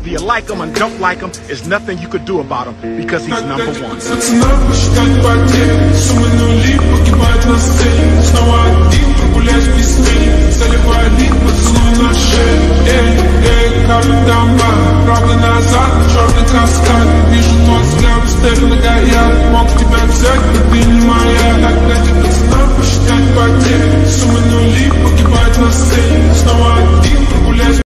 Do you like him and don't like him? There's nothing you could do about him because he's number one. Пацана посчитать потери, суммы нули погибают на сцене. Снова один прогуляюсь без тени, заливая лик поцелуй на шее. Как дома, правда назад, черный каскад. Вижу твой взгляд, стены горят. Мог тебя взять, но ты не моя. Так дайте пацана посчитать потери, суммы нули погибают на сцене.